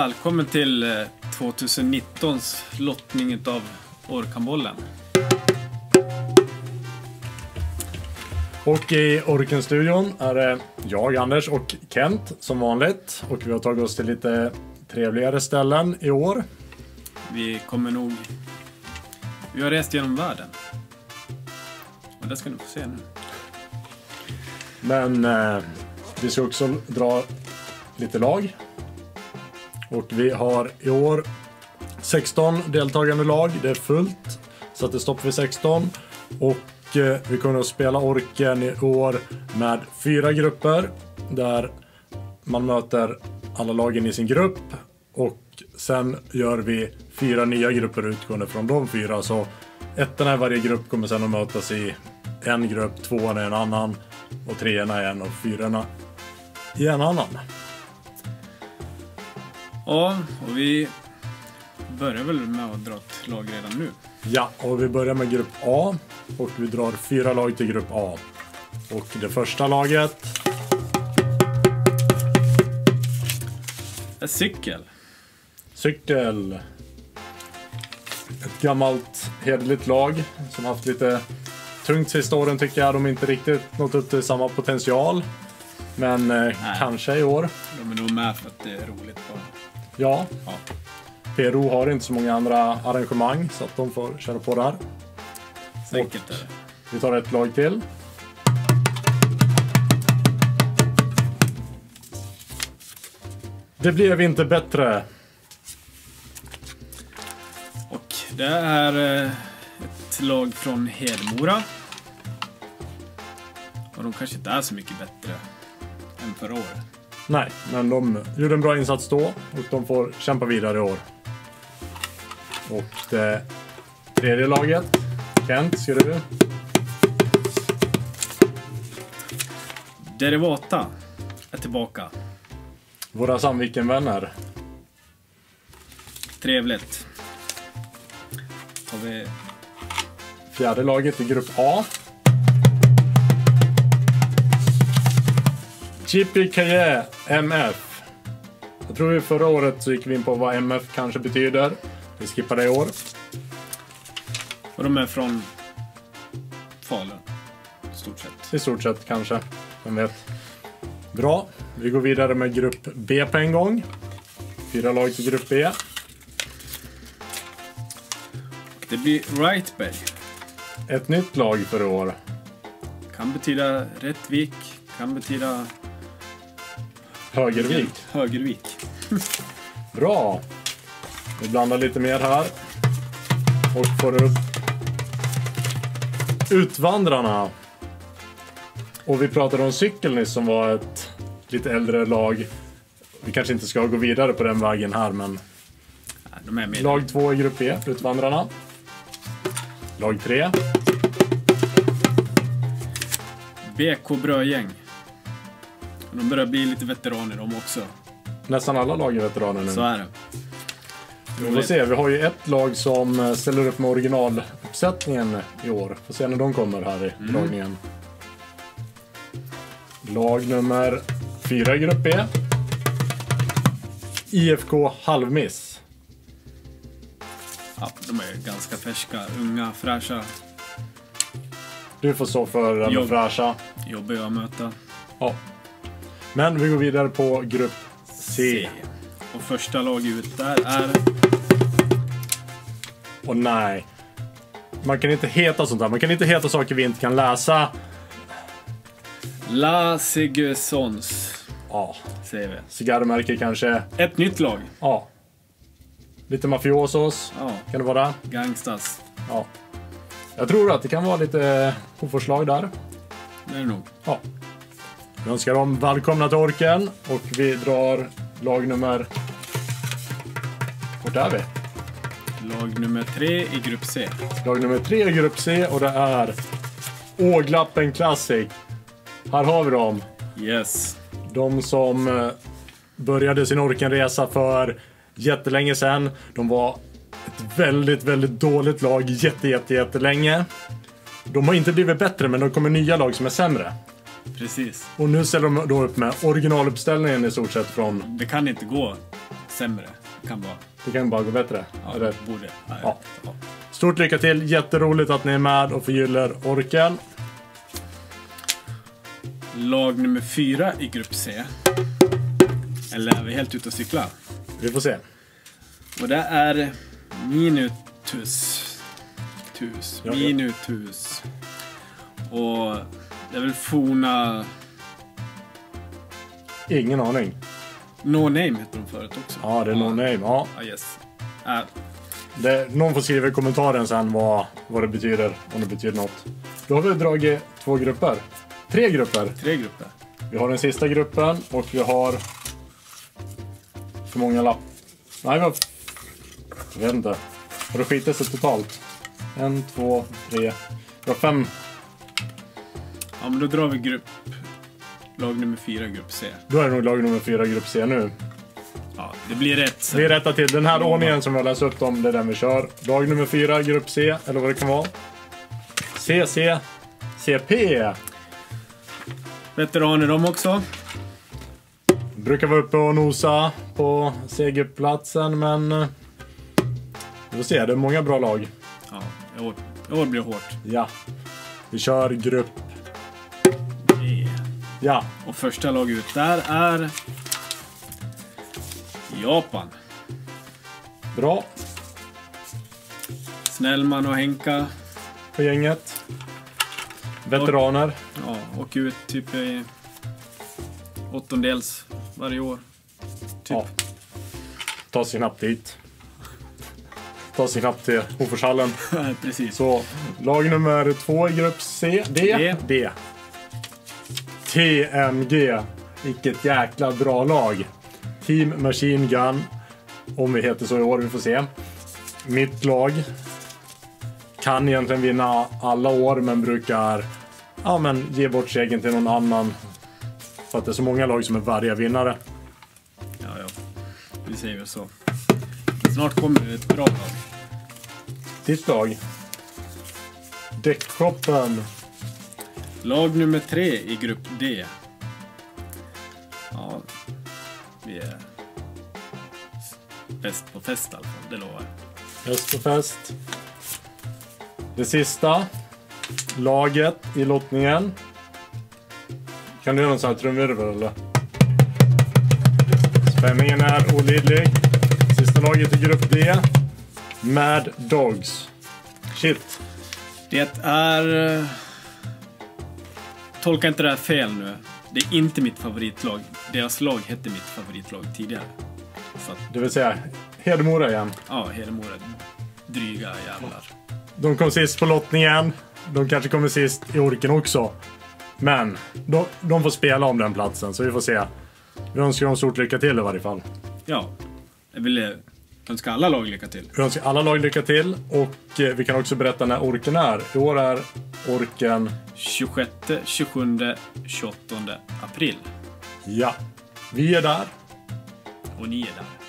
Välkommen till 2019s lottning av Orkanbollen. Och i Orken-studion är det jag, Anders och Kent som vanligt. Och vi har tagit oss till lite trevligare ställen i år. Vi har rest genom världen. Och det ska ni få se nu. Men vi ska också dra lite lag. Och vi har i år 16 deltagande lag. Det är fullt. Så att det stoppar vid 16. Och vi kommer att spela Orken i år med 4 grupper. Där man möter alla lagen i sin grupp. Och sen gör vi 4 nya grupper utgående från de 4. Så ettorna i varje grupp kommer sen att mötas i en grupp, 2:orna i en annan och 3:orna i en och 4:orna i en annan. Ja, och vi börjar väl med att dra ett lag redan nu. Ja, och vi börjar med grupp A. Och vi drar 4 lag till grupp A. Och det första laget är Cykel. Cykel. Ett gammalt hederligt lag som haft lite tungt sista åren tycker jag. De inte riktigt nått upp till samma potential. Men kanske i år. De är nog med för att det är roligt bara. Ja. PRO har inte så många andra arrangemang så att de får köra på där. Så enkelt är det. Vi tar ett lag till. Det blev inte bättre. Och det är ett lag från Hedemora. Och de kanske inte är så mycket bättre än förra året. Nej, men de gjorde en bra insats då och de får kämpa vidare i år. Och det tredje laget, Kent, ser du? Derivata är tillbaka. Våra Sandviken-vänner. Trevligt. Har vi Fjärde laget i grupp A. JPKJ MF. Jag tror förra året så gick vi in på vad MF kanske betyder. Vi skippar det i år. Och de är från Falun. I stort sett kanske. Vem vet. Bra. Vi går vidare med grupp B på en gång. 4 lag till grupp B. Det blir Rightberg. Ett nytt lag för i år. Kan betyda Rättvik. Kan betyda Högervik. Bra. Vi blandar lite mer här. Och får upp Utvandrarna. Och vi pratade om Cykel nyss som var ett lite äldre lag. Vi kanske inte ska gå vidare på den vägen här, men de är med. Lag 2 i grupp E, Utvandrarna. Lag 3. BK Brögäng. De börjar bli lite veteraner de också. Nästan alla lag är veteraner nu. Så är det. Vi får se, vi har ju ett lag som ställer upp med originaluppsättningen i år. Får se när de kommer här i dragningen. Lag nummer 4 i grupp B. IFK Halvmiss. Ja, de är ganska färska, unga, fräscha. Du får stå för den fräscha. Jobbiga att möta. Ja. Men vi går vidare på grupp C. Och första lag ut där är... Och nej. Man kan inte heta sånt där. Man kan inte heta saker vi inte kan läsa. La Seguesons. Ja. Säger vi. Cigarrmärke kanske. Ett nytt lag. Ja. Lite mafiosos. Ja. Kan det vara? Gangstas. Ja. Jag tror att det kan vara lite Hoforslag där. Det är det nog. Ja. Vi önskar dem välkomna till Orken. Och vi drar lag nummer... Vart är vi? Lag nummer 3 i grupp C. Lag nummer 3 i grupp C. Och det är Åglappen Classic. Här har vi dem. Yes. De som började sin Orkenresa för jättelänge sedan. De var ett väldigt, väldigt dåligt lag jättelänge. De har inte blivit bättre, men de kommer nya lag som är sämre. Precis. Och nu ställer de då upp med originaluppställningen i stort sett från... Det kan inte gå sämre. Det kan vara... Det kan bara gå bättre. Ja, Eller? det borde. Ja. Ja. Stort lycka till. Jätteroligt att ni är med och förgyller orken. Lag nummer 4 i grupp C. Eller är vi helt ute och cykla? Vi får se. Och det är Minutus. Minutus. Och det är väl forna... Ingen aning. No Name heter de förut också. Ja, det är No Name. Ja. Ja, yes. Någon får skriva i kommentaren sen vad det betyder. Om det betyder något. Då har vi dragit 2 grupper. 3 grupper. 3 grupper. Vi har den sista gruppen och vi har... För många lapp. Nej, vi har... Jag vet inte. Har det skitit sig totalt? 1, 2, 3. Vi har 5. Ja, men då drar vi lag nummer 4 grupp C. Då är det nog lag nummer 4 grupp C nu. Ja, det blir rätt sen. Vi rättar till den här ordningen som jag läser upp dem. Det är den vi kör. Lag nummer 4 grupp C. Eller vad det kan vara. CC. CP. Veteraner de också. Brukar vara uppe och nosa på segerplatsen, men... Vi får se, det är många bra lag. Ja, i år blir det hårt. Ja. Vi kör grupp... D. Ja. Och första lag ut där är... Japan. Bra. Snellman och Henka. På gänget. Veteraner. Ja, och ut typ i 8:ondels varje år. Typ. Ja. Ta sig knappt dit. Ta sig knappt till Hoforshallen. Precis. Så, lag nummer 2 i grupp C. D. TMG. Vilket jäkla bra lag. Team Machine Gun. Om vi heter så i år, vi får se. Mitt lag kan egentligen vinna alla år, men brukar ge bort segern till någon annan. För att det är så många lag som är varje vinnare. Ja. Vi säger väl så. Snart kommer det ett bra lag. Ditt lag. Däckkoppen. Lag nummer 3 i grupp D. Ja, vi är bäst på fest i alla fall, det lovar jag. Bäst på fest. Det sista laget i lottningen. Kan du göra en sån här trumvirvel eller? Spänningen är olidlig. Sista laget i grupp D. Mad Dogs. Shit. Det är... Tolka inte det här fel nu. Det är inte mitt favoritlag. Deras lag hette mitt favoritlag tidigare. Så att, Det vill säga Hedemora igen. ja, Hedemora. Dryga jävlar. De kom sist på lottningen. De kanske kommer sist i orken också. Men de får spela om den platsen, så vi får se. Vi önskar dem stort lycka till i varje fall. Ja, jag vill önska alla lag lycka till. Vi önskar alla lag lycka till. Och vi kan också berätta när orken är. I år är orken 26, 27, 28 april. Ja, vi är där. Och ni är där.